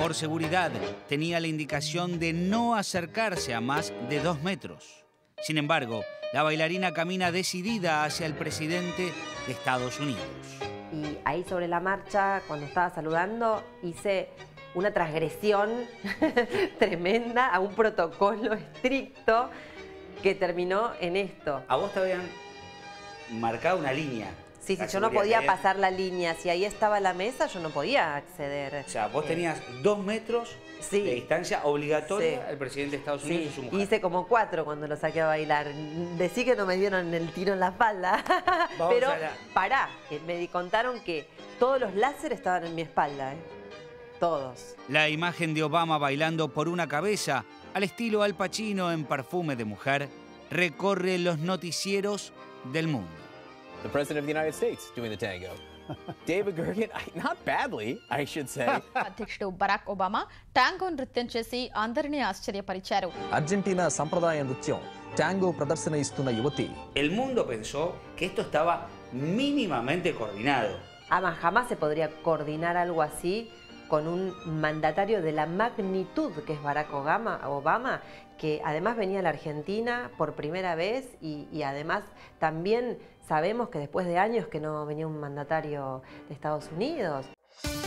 Por seguridad, tenía la indicación de no acercarse a más de 2 metros. Sin embargo, la bailarina camina decidida hacia el presidente de Estados Unidos. Y ahí sobre la marcha, cuando estaba saludando, hice una transgresión tremenda a un protocolo estricto que terminó en esto. A vos te habían marcado una línea. Sí, yo no podía pasar la línea. Si ahí estaba la mesa, yo no podía acceder. O sea, vos tenías 2 metros de distancia obligatoria al presidente de Estados Unidos y su mujer. Hice como 4 cuando lo saqué a bailar. Decí que no me dieron el tiro en la espalda. Pero pará, me contaron que todos los láseres estaban en mi espalda, todos. La imagen de Obama bailando por una cabeza, al estilo Al Pacino en Perfume de Mujer, recorre los noticieros del mundo. The President of the United States doing the tango. David Gergen, not badly, I should say. అధ్యక్షుడు Barack Obama tango నృత్యం చేసి అందరినీ ఆశ్చర్యపరిచారు. అర్జెంటీనా సంప్రదాయ నృత్యం టాంగో ప్రదర్శన ఇస్తున్న యువతి. El mundo pensó que esto estaba mínimamente coordinado. Además, jamás se podría coordinar algo así con un mandatario de la magnitud que es Barack Obama, que además venía a la Argentina por primera vez y además también sabemos que después de años que no venía un mandatario de Estados Unidos.